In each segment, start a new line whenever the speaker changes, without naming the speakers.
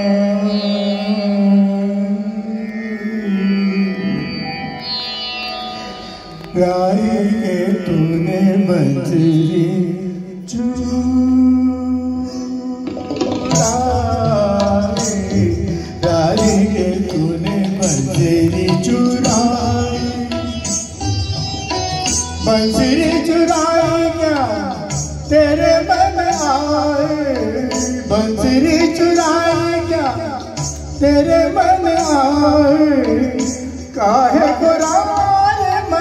गाई के तूने बंसरी चुराई, गाई के तूने बंसरी चुराई। बंसरी चुराई क्या तेरे मन आए, बंसरी चुराई क्या तेरे मन आए। काहे कुरान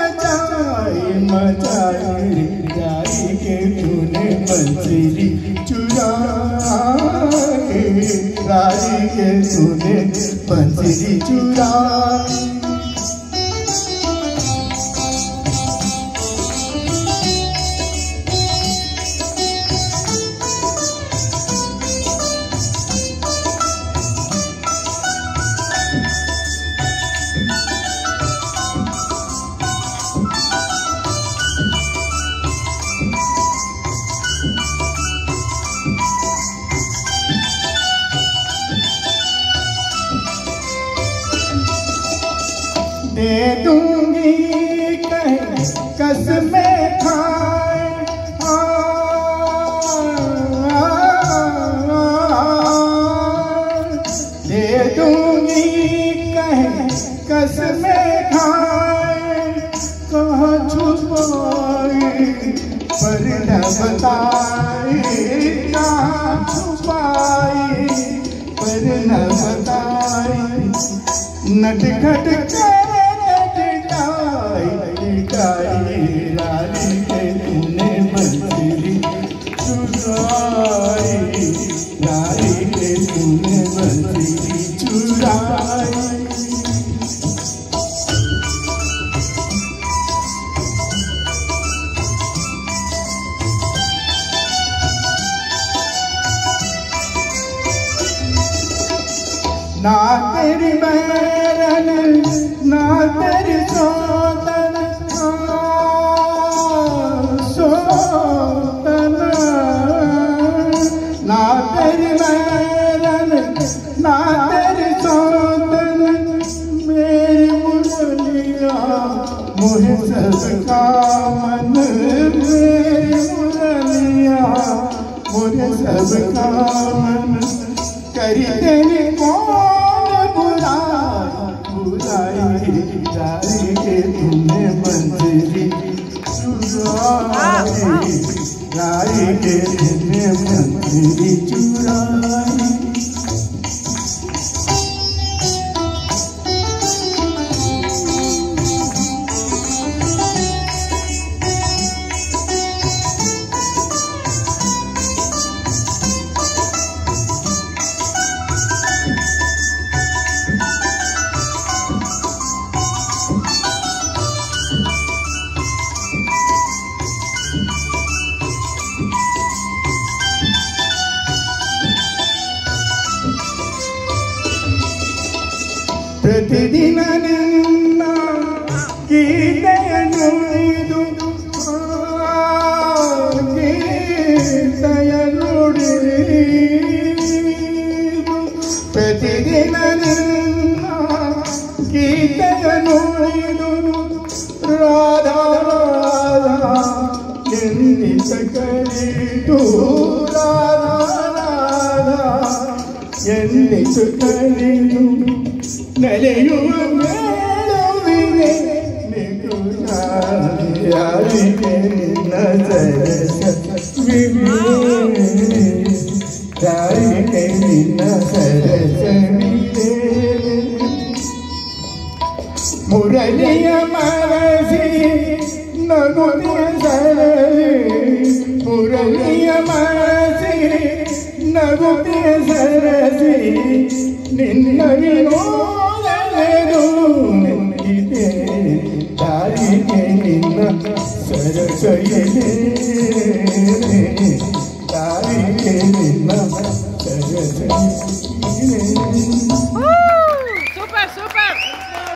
मचाई, गाई के तूने बंसरी चुराई, गाई के तूने बंसरी चुराई। दे दूंगी कहीं कसमें खाए, दे दूंगी कहीं कसमें खाए। कहाँ छुपाई पर न बताई, कहाँ छुपाई पर न बताई। नटखट गाई के तूने बंसरी चुराई, गाई के तूने बंसरी चुराई। ना तेरी बहन ना तेरी सौतन, सौतन ना तेरी बहन ना तेरी सौतन। मेरी मुरलिया मोहे सबका मन, मेरी मुरलिया मोहे सबका मन। करी तेरी कौन बुराई, गाई के तूने बंसरी चुराई, गाई के तूने बंसरी चुराई। प्रतिदिन निನ್ನ ಗೀತೆಯ ನುಡಿದು, ಗೀತೆಯ ನುಡಿದು, ಪ್ರತಿದಿನ ನಿನ್ನ ಗೀತೆಯ ನುಡಿದು. ರಾಧಾ ರಾಧಾ ಎನ್ನಿಸ ಕಲಿತು, ರಾಧಾ ರಾಧಾ ಎನ್ನಿಸ ಕಲಿತು. ನಲಿಯುವ ಮೇಳುವಿಗೆ ನಿಗುಯಾರಿಗೆ ನಿನ್ನ ಸರಸ ಯಾರಿಗೆ ನಿನ್ನ ಸರಸವಿದೆ. ಮುರಳಿಯ ಮರಸಿ ನಗುದಿಯ ಸರಸಿ, ಮುರಳಿಯ ಮರಸಿ ನಗುದಿಯ ಸರಸಿ. ನಿನ್ನ ವಿನೋದನೆದು ನಿಂತಿದೆ, ದಾರಿಗೆ ನಿನ್ನ ಸರಸವಿದೆ.